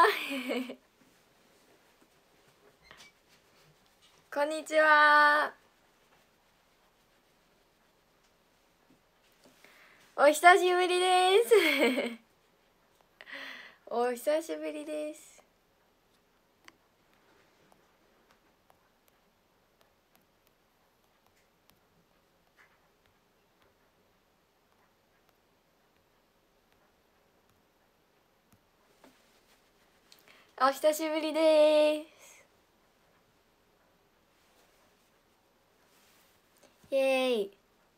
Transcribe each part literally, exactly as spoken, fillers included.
こんにちは。お久しぶりですお久しぶりです。お久しぶりです。イエーイ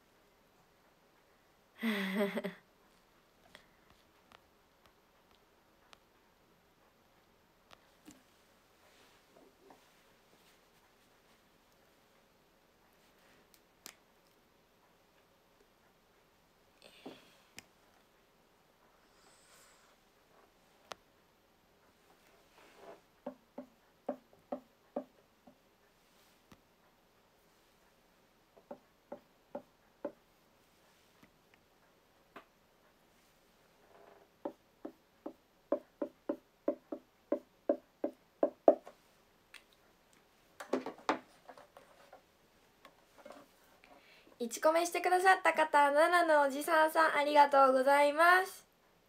いちコメしてくださった方、ななのおじさんさん、ありがとうございます。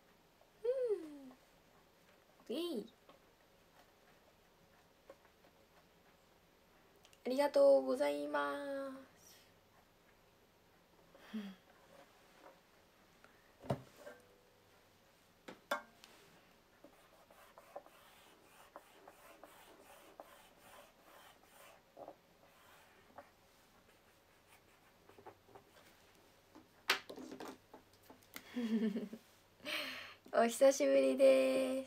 うん、いいありがとうございます。お久しぶりです。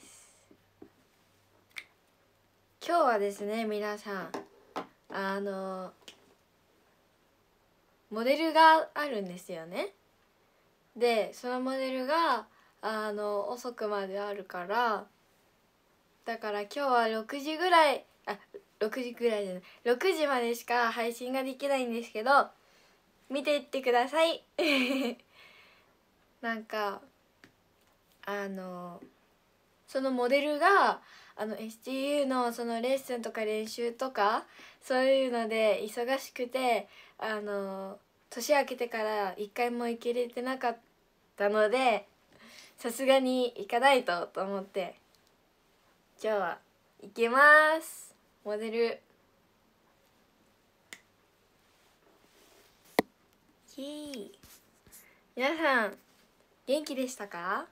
今日はですね、皆さんあのモデルがあるんですよね。でそのモデルがあの遅くまであるから、だから今日はろくじぐらい、あろくじぐらいじゃないろくじまでしか配信ができないんですけど、見ていってくださいなんかあのそのモデルがあの エスティーユー のそのレッスンとか練習とかそういうので忙しくて、あの年明けてから一回も行けれてなかったので、さすがに行かないとと思って今日は行けます。モデルイエーイ。皆さん元気でしたか？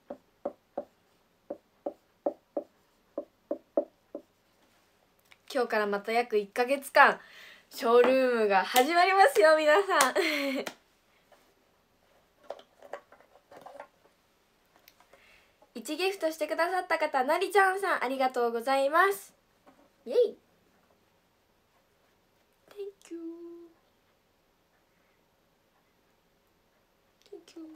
今日からまた約いっかげつかんショールームが始まりますよ、皆さんいちギフトしてくださった方、なりちゃんさん、ありがとうございます。イエイ Thank you Thank you。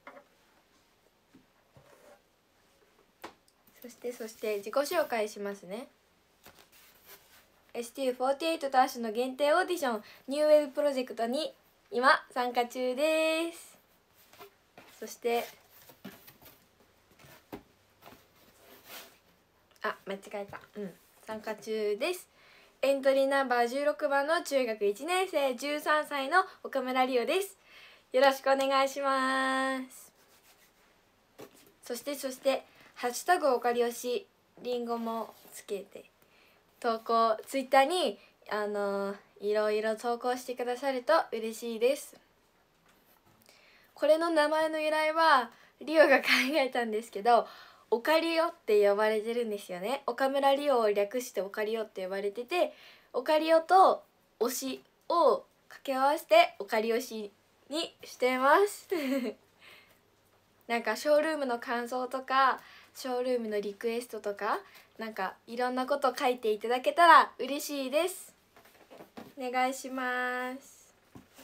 そしてそして自己紹介しますね。 エスティーユーフォーティーエイト とアッシュの限定オーディションニューウェブプロジェクトに今参加中です。そしてあ、間違えた。うん、参加中です。エントリーナンバーじゅうろくばんの中学いちねん生じゅうさんさいの岡村理央です。よろしくお願いします。そしてそしてハッシュタグおかりおしりんごもつけて投稿、ツイッターにあのいろいろ投稿してくださると嬉しいです。これの名前の由来はリオが考えたんですけど、おかりおって呼ばれてるんですよね。岡村理央を略しておかりおって呼ばれてて、おかりおと推しを掛け合わせておかりおしにしてますなんかショールームの感想とかショールームのリクエストとか、なんかいろんなこと書いていただけたら嬉しいです。お願いします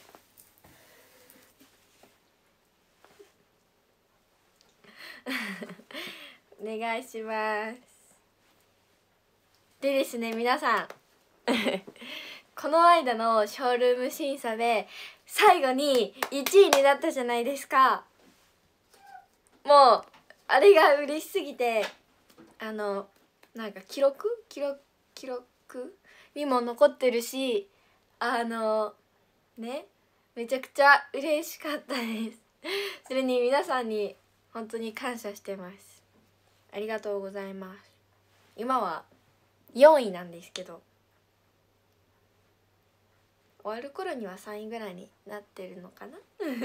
お願いします。でですね、皆さんこの間のショールーム審査で最後にいちいになったじゃないですか。もうあれが嬉しすぎて、あのなんか記録記録記録にも残ってるし、あのね、めちゃくちゃ嬉しかったですそれに皆さんに本当に感謝してます。ありがとうございます。今はよんいなんですけど、終わる頃にはさんいぐらいになってるのかな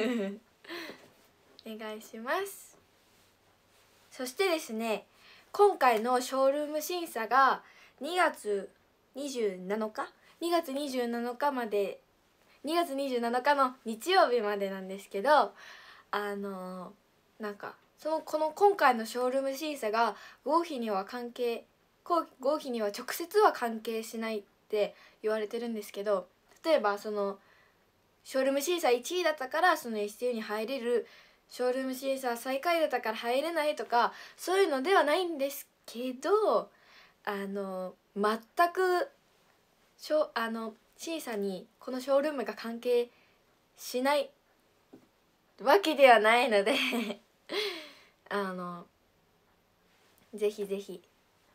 お願いします。そしてですね、今回のショールーム審査がにがつにじゅうなのかにがつにじゅうなのかまで、にがつにじゅうなのかの日曜日までなんですけど、あのー、なんかそのこの今回のショールーム審査が合否には関係合否には直接は関係しないって言われてるんですけど、例えばそのショールーム審査いちいだったからその エスティーユー に入れる、ショールーム審査最下位だったから入れないとかそういうのではないんですけど、あの全くしょあの審査にこのショールームが関係しないわけではないのであのぜひぜひ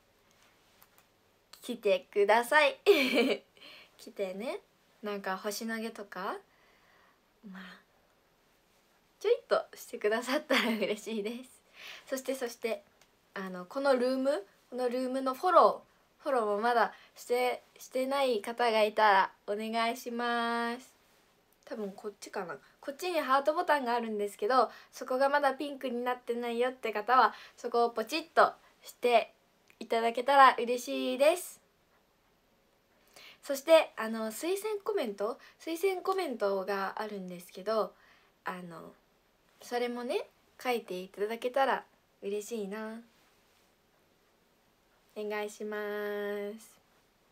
来てください来てね。なんか星投げとかまあちょいっとしてくださったら嬉しいです。そしてそしてあのこのルームこのルームのフォローフォローもまだしてしてない方がいたらお願いします。多分こっちかな、こっちにハートボタンがあるんですけど、そこがまだピンクになってないよって方はそこをポチッとしていただけたら嬉しいです。そしてあの推薦コメント推薦コメントがあるんですけど、あのそれもね書いていただけたら嬉しいな。お願いします。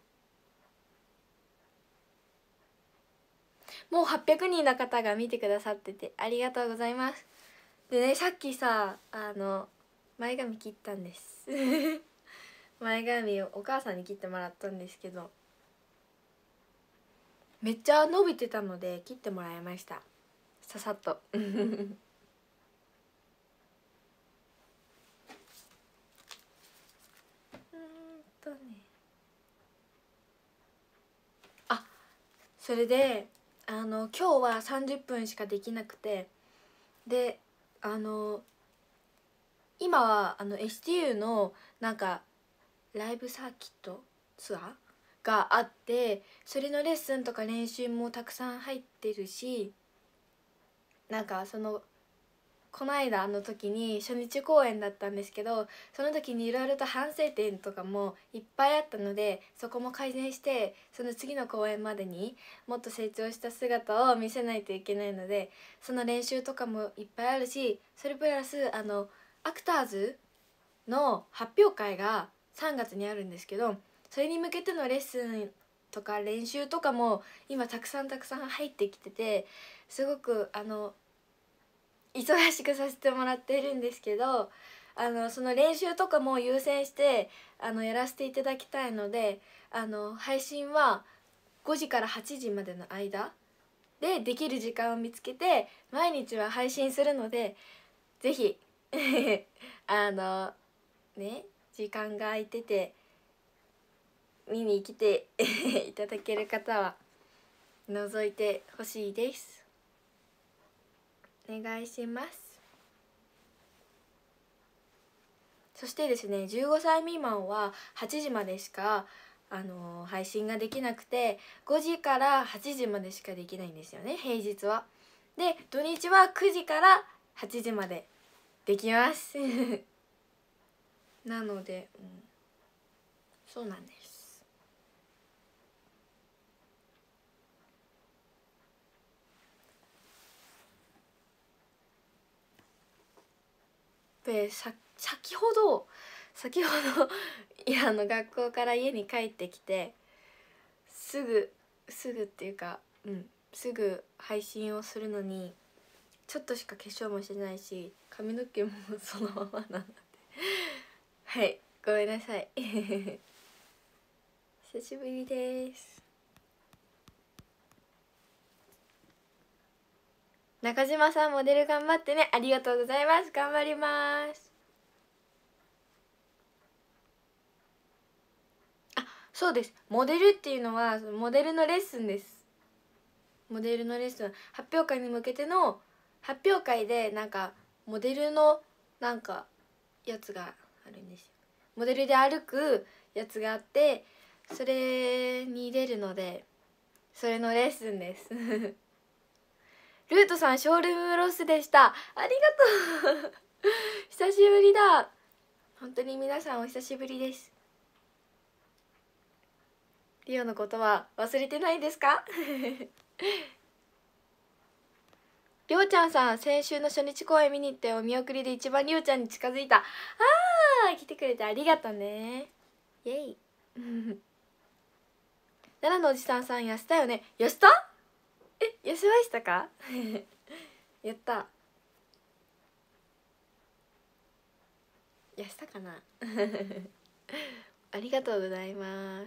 もうはっぴゃくにんの方が見てくださっててありがとうございます。でね、さっきさあの前髪切ったんです前髪をお母さんに切ってもらったんですけど、めっちゃ伸びてたので切ってもらいました、ささっとうんとね、あ、それであの今日はさんじゅっぷんしかできなくて、であの今はあの エスティーユー のなんかライブサーキットツアーがあって、それのレッスンとか練習もたくさん入ってるし、なんかそのこの間の時に初日公演だったんですけど、その時にいろいろと反省点とかもいっぱいあったので、そこも改善してその次の公演までにもっと成長した姿を見せないといけないので、その練習とかもいっぱいあるし、それプラスあのアクターズの発表会がさんがつにあるんですけど、それに向けてのレッスンとか練習とかも今たくさんたくさん入ってきてて、すごくあの忙しくさせてもらっているんですけど、あのその練習とかも優先してあのやらせていただきたいので、あの配信はごじからはちじまでの間でできる時間を見つけて毎日は配信するので、ぜひあのね時間が空いてて見に来ていただける方は覗いてほしいです。お願いします。そしてですね、じゅうごさい未満ははちじまでしかあのー配信ができなくて、ごじからはちじまでしかできないんですよね、平日は。で土日はくじからはちじまでできますなので、うん、そうなんです。でさ先ほど先ほどいやあの学校から家に帰ってきてすぐすぐっていうか、うんすぐ配信をするのにちょっとしか化粧もしてないし髪の毛もそのままなのではいごめんなさい久しぶりです。中島さんモデル頑張ってね。ありがとうございます。頑張ります。 そうです。モデルっていうのはモデルのレッスンです。モデルのレッスン、発表会に向けての発表会でなんかモデルのなんかやつがあるんですよ。モデルで歩くやつがあって、それに出るのでそれのレッスンですルートさんショールームロスでした。ありがとう久しぶりだ。本当に皆さんお久しぶりです。リオのことは忘れてないですかりょうちゃんさん、先週の初日公演見に行ってお見送りで一番りょうちゃんに近づいた。あー、来てくれてありがとうね。イエイ奈良のおじさんさん、痩せたよね。痩せた？え、痩せましたかやった。痩せたかなありがとうございます。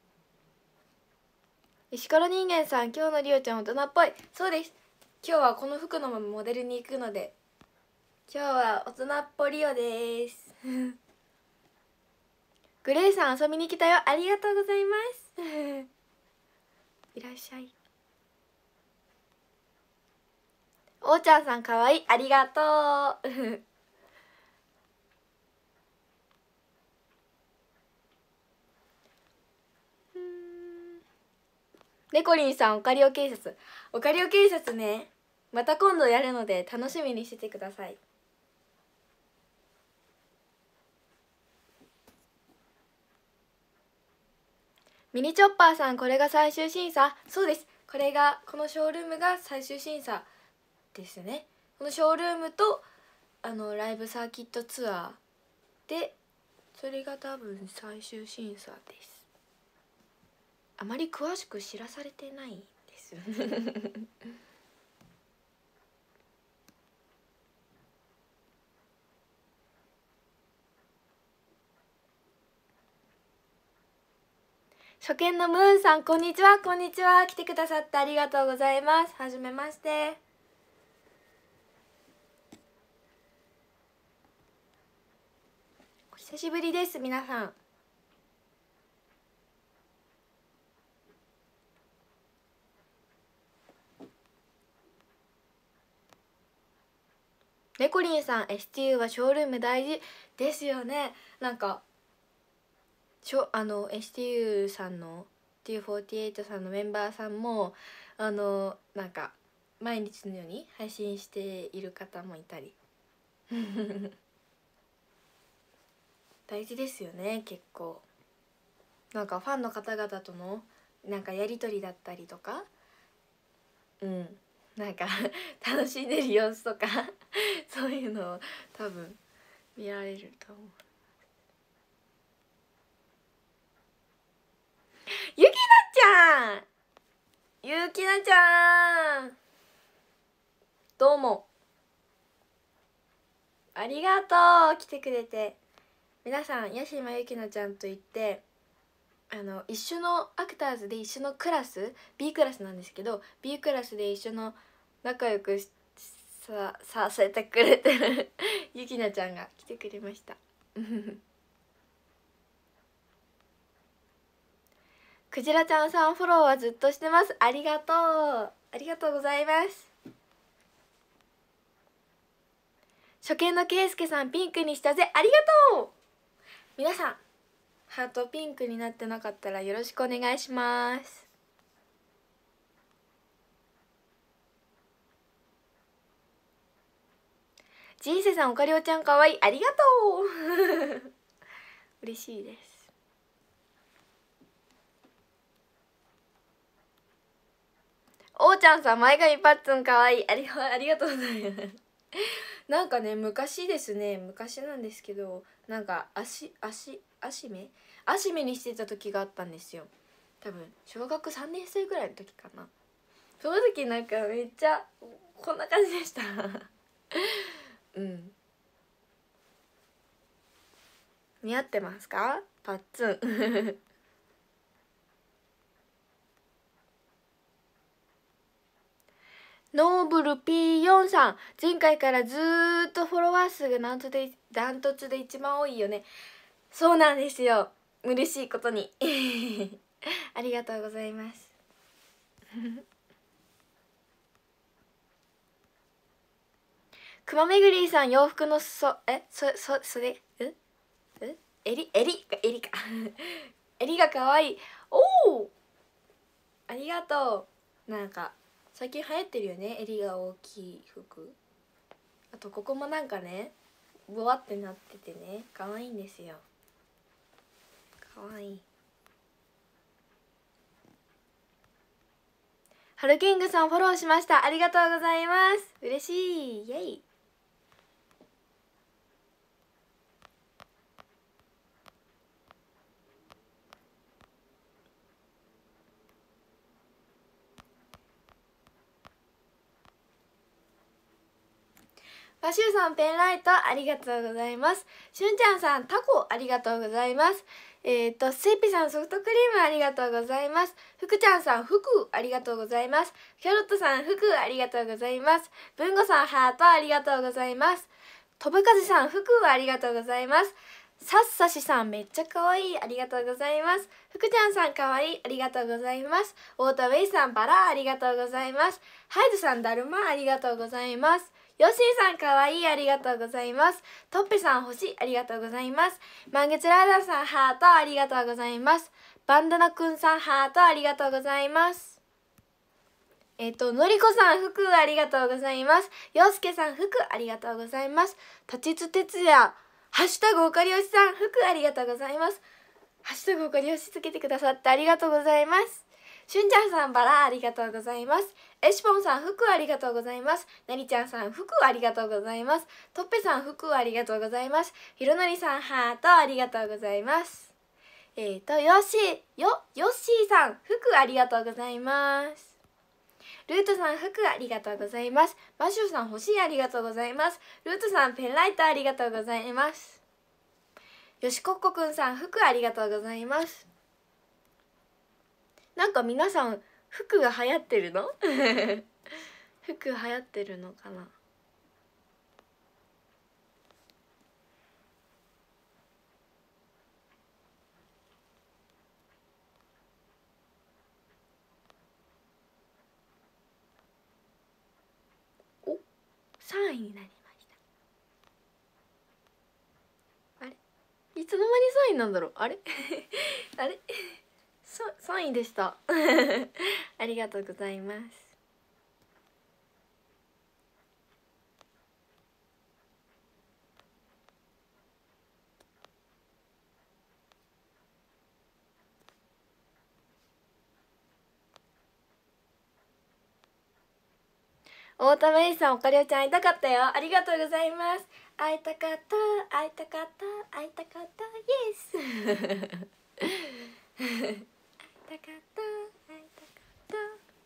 石ころ人間さん、今日のりおちゃん大人っぽい。そうです。今日はこの服のままモデルに行くので、今日は大人っぽりおですグレイさん、遊びに来たよ。ありがとうございますいらっしゃい。おーちゃんさん、かわいい。ありがとうネコリンさん、オカリオ警察。オカリオ警察ね、また今度やるので楽しみにしててください。ミニチョッパーさん、これが最終審査。そうです。これが、このショールームが最終審査ですね。このショールームとあのライブサーキットツアーで、それが多分最終審査です。あまり詳しく知らされてないです初見のムーンさん、こんにちは。こんにちは。来てくださってありがとうございます。はじめまして。お久しぶりです、皆さん。レコリンさん、 エスティーユー はショールーム大事ですよね。なんかしょあの エスティーユー さんの ティーフォーティーエイト さんのメンバーさんもあのなんか毎日のように配信している方もいたり大事ですよね。結構なんかファンの方々とのなんかやり取りだったりとか、うんなんか楽しんでる様子とかそういうのを多分見られると思う。ゆきなちゃん、ゆきなちゃん、どうもありがとう。来てくれて。皆さん、八島ゆきなちゃんといってあの一緒のアクターズで一緒のクラス B クラスなんですけど、 B クラスで一緒の仲良くささせてくれてるゆきなちゃんが来てくれましたクジラちゃんさん、フォローはずっとしてます。ありがとう。ありがとうございます。初見のけいすけさん、ピンクにしたぜ。ありがとう。皆さん、ハートピンクになってなかったらよろしくお願いします。ジンセさん、おかりおちゃんかわいい。ありがとう嬉しいです。おーちゃんさん、前髪パッツンかわいい。ありありがとうございますなんかね、昔ですね、昔なんですけど、なんか足足足目足目にしてた時があったんですよ。多分小学さんねん生ぐらいの時かな。その時なんかめっちゃこんな感じでしたうん似合ってますか、パッツンノーブル ピーよん さん、前回からずーっとフォロワー数がダントツでダントツで一番多いよね。そうなんですよ、嬉しいことにありがとうございますくまめぐりさん、洋服のそえそそそれええ襟襟襟か襟が可愛い。おお、ありがとう。なんか最近流行ってるよね、襟が大きい服。あとここもなんかねボワってなっててね、可愛いんですよ。可愛い。ハルキングさんフォローしました。ありがとうございます。嬉しい。イエイ。マシューさん、ペンライトありがとうございます。しゅんちゃんさん、タコありがとうございます。えっ、ー、と、スイピさん、ソフトクリームありがとうございます。ふくちゃんさん、服ありがとうございます。キャロットさん、服ありがとうございます。文吾さん、ハートありがとうございます。とぶかずさん、服ありがとうございます。さっさしさん、めっちゃ可愛いありがとうございます。ふくちゃんさん、可愛いありがとうございます。オータウェイさん、バラありがとうございます。ハイズさん、だるまありがとうございます。ヨッシーさん、かわいいありがとうございます。トッペさん、星ありがとうございます。満月ライダーさん、ハートありがとうございます。バンダナくんさん、ハートありがとうございます。えっ、ー、とのりこさん、服ありがとうございます。ようすけさん、服ありがとうございます。たちつてつや、ハッシュタグおかりよしさん、服ありがとうございます。ハッシュタグおかりよしつけてくださってありがとうございます。しゅんちゃんさん、バラありがとうございます。エシポンさん、服ありがとうございます。なりちゃんさん、服ありがとうございます。とっぺさん、服ありがとうございます。ひろのりさん、ハートありがとうございます。えっ、ー、と、よし、よ、よっしーさん、服ありがとうございます。ルートさん、服ありがとうございます。マシューさん、星ありがとうございます。ルートさん、ペンライトありがとうございます。よしこっこくんさん、服ありがとうございます。なんか皆さん服が流行ってるの服流行ってるのかな。お、さんいになりました。あれ、いつの間にさんいなんだろう。あれあれさんいでしたありがとうございます。太田芽衣さん、おかりおちゃん会いたかったよ。ありがとうございます。会いたかった会いたかった会いたかったイエス会いたかった会いたかった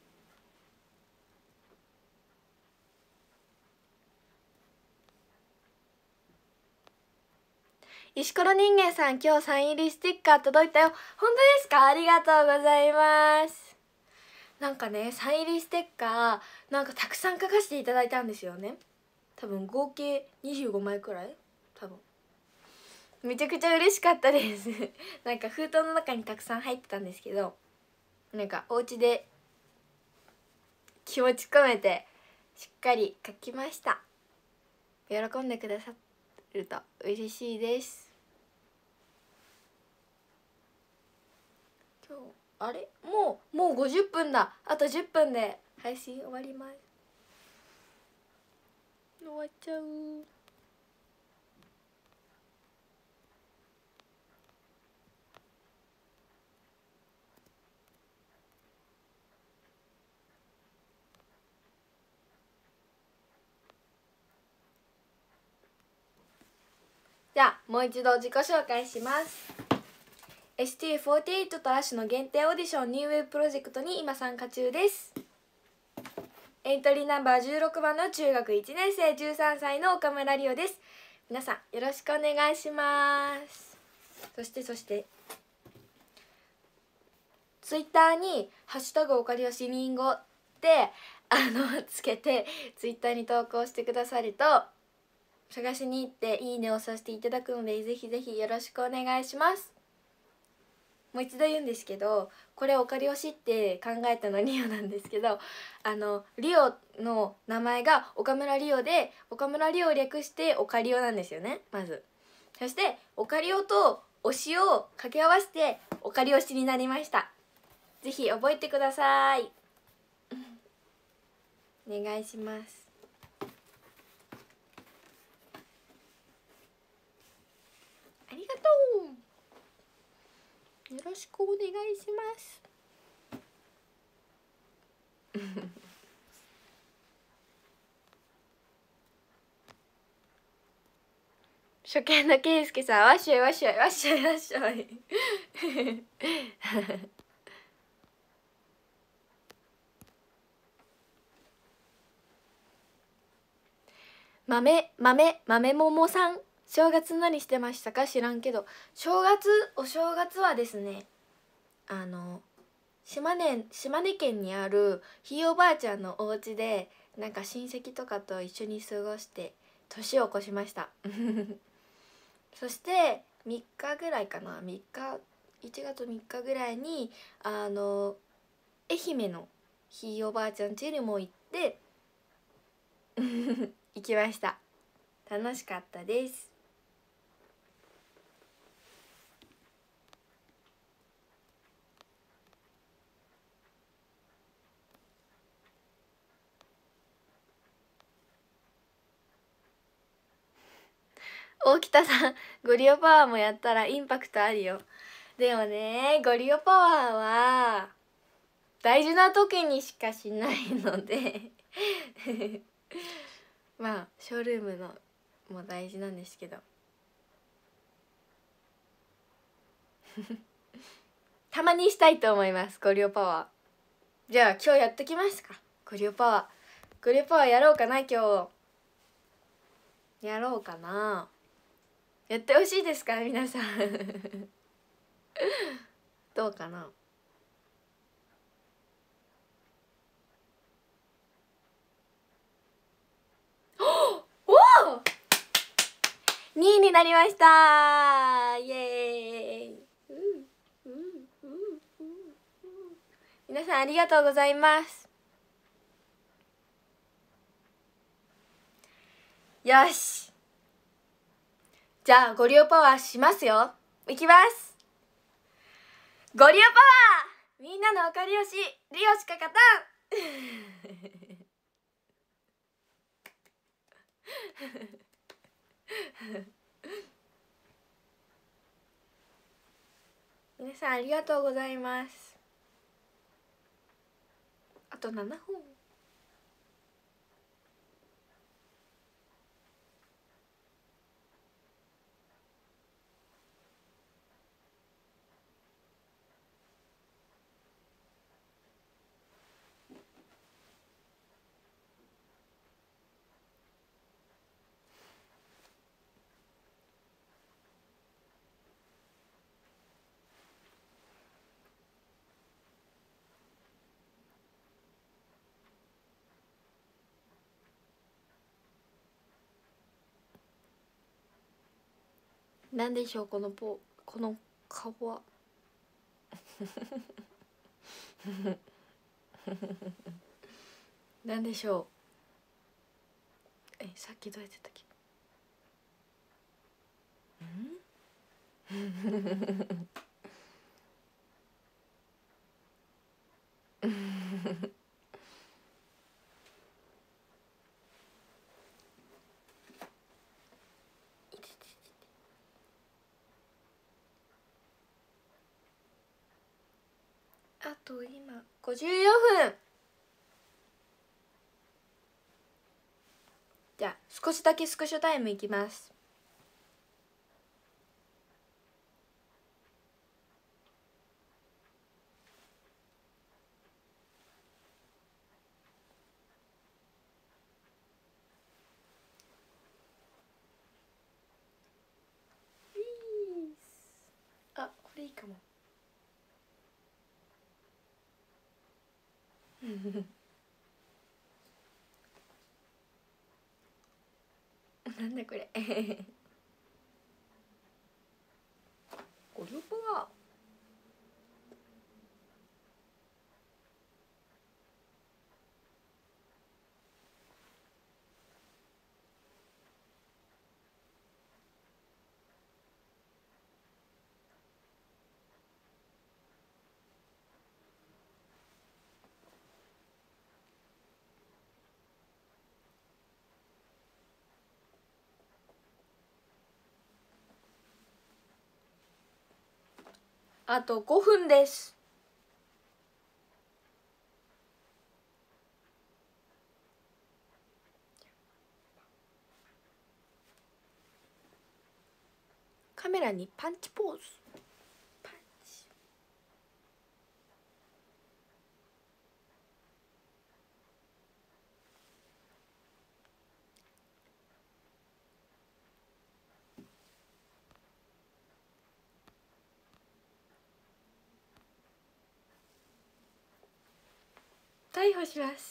石ころ人間さん、今日サイン入りステッカー届いたよ。本当ですか？ありがとうございます。なんかね、サイン入りステッカーなんかたくさん書かせていただいたんですよね。多分合計にじゅうごまいくらい、多分めちゃくちゃ嬉しかったですなんか封筒の中にたくさん入ってたんですけど、なんかお家で気持ち込めてしっかり書きました。喜んでくださると嬉しいです。今日あれもうもうごじゅっぷんだ。あとじゅっぷんで配信終わります。終わっちゃう。じゃあもう一度自己紹介します。 エスティーフォーティーエイト とアッシュの限定オーディションニューウェブプロジェクトに今参加中です。エントリーナンバーじゅうろくばんの中学いちねん生じゅうさんさいの岡村りおです。皆さんよろしくお願いします。そしてそしてツイッターに「ハッシュタグおかりよしりんご」ってあのつけてツイッターに投稿してくださると探しに行っていいねをさせていただくので、ぜひぜひよろしくお願いします。 もう一度言うんですけど、これオカリオシって考えたのリオなんですけど、あのリオの名前が岡村リオで、岡村リオを略してオカリオなんですよね、まず。そしてオカリオと推しを掛け合わせてオカリオシになりました。ぜひ覚えてください。お願いします。ありがとう。よろしくお願いします。初見のけいすけさん、わっしょいわっしょいわっしょいわっしょい。豆豆豆桃さん、正月何してましたか？知らんけど、正月お正月はですね、あの島根島根県にあるひいおばあちゃんのお家でなんか親戚とかと一緒に過ごして年を越しました。そしてみっかぐらいかな、みっかいちがつみっかぐらいにあの愛媛のひいおばあちゃん家にも行って行きました。楽しかったです。大北さん、ゴリオパワーもやったらインパクトあるよ。でもね、ゴリオパワーは大事な時にしかしないのでまあショールームのも大事なんですけどたまにしたいと思います、ゴリオパワー。じゃあ今日やっときますか、ゴリオパワー。ゴリオパワーやろうかな、今日やろうかな。やってほしいですか皆さんどうかな。おおにいになりました、イエーイ、うんうんうんうん、皆さんありがとうございます。よし、じゃあゴリオパワーしますよ。いきます。ゴリオパワー、みんなのおかりよし、リオしか勝たん皆さんありがとうございます。あとななほん。なんでしょうこのポこの顔はなんでしょう。え、さっきどうやってたっけ。んあと今ごじゅうよふん。じゃあ少しだけスクショタイムいきます。あ、これいいかも。なんだこれゴリオパワー。 あとごふんです。カメラにパンチポーズ。パンチ。逮捕します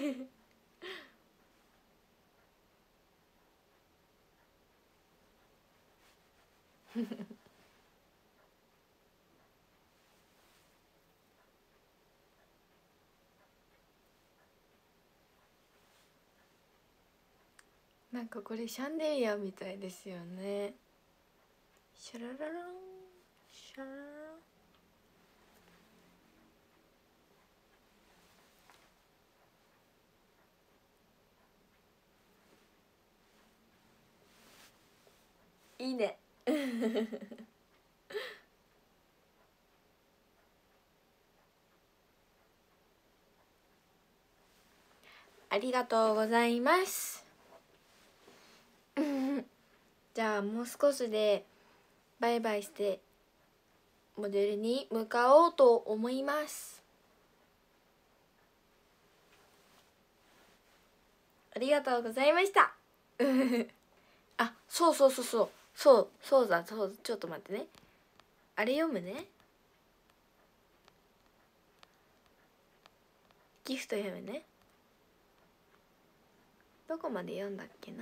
なんかこれシャンデリアみたいですよね。シャララランシャラララン。いいねありがとうございますじゃあもう少しでバイバイしてモデルに向かおうと思います。ありがとうございましたあ、そうそうそうそうそうそうだそうちょっと待ってね。あれ読むね。ギフト読むね。どこまで読んだっけな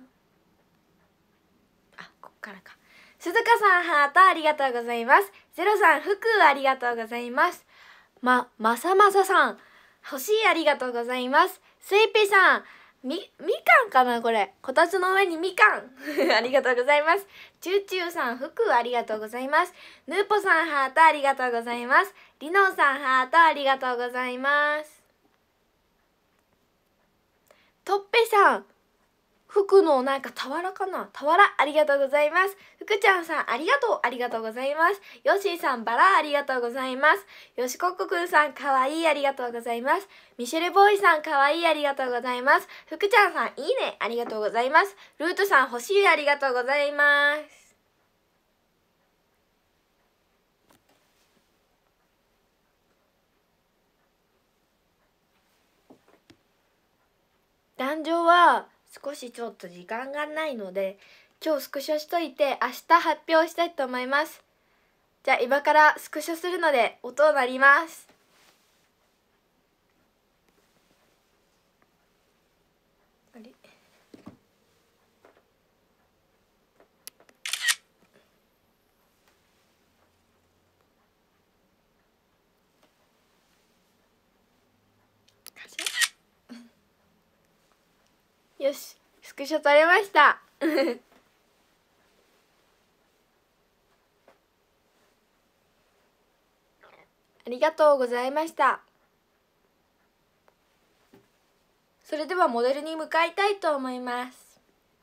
あ、こっからか。鈴鹿さんハートありがとうございます。ゼロさん福ありがとうございます。ま、まさまささん星ありがとうございます。スイペさんみ、みかんかなこれ。こたつの上にみかんありがとうございます。チューチューさん福ありがとうございます。ヌーポさんハートありがとうございます。リノーさんハートありがとうございます。トッペさん服のなんか俵かな俵ありがとうございます。福ちゃんさんありがとうありがとうございます。ヨッシーさんバラありがとうございます。よしこっこくんさんかわいいありがとうございます。ミシェルボーイさんかわいいありがとうございます。福ちゃんさんいいねありがとうございます。ルートさん欲しいありがとうございます。壇上は少しちょっと時間がないので今日スクショしといて明日発表したいと思います。じゃあ今からスクショするので音を鳴ります。あれよしスクショ撮れましたありがとうございました。それではモデルに向かいたいと思います。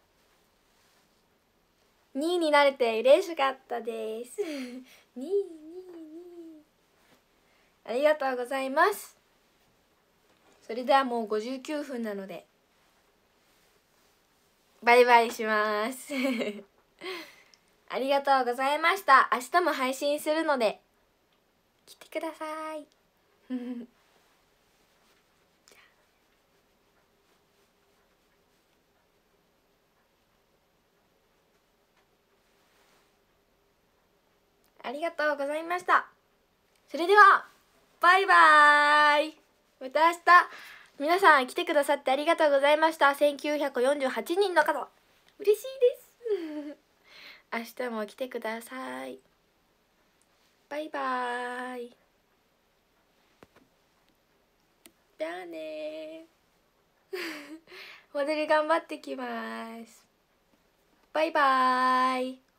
にいになれて嬉しかったですにいにいにいありがとうございます。それではもうごじゅうきゅうふんなのでバイバイしますありがとうございました。明日も配信するので来てくださいありがとうございました。それではバイバーイ。また明日。皆さん来てくださってありがとうございました。せんきゅうひゃくよんじゅうはちにんの方嬉しいです明日も来てください。バイバーイ。じゃあねモデル頑張ってきます。バイバーイ。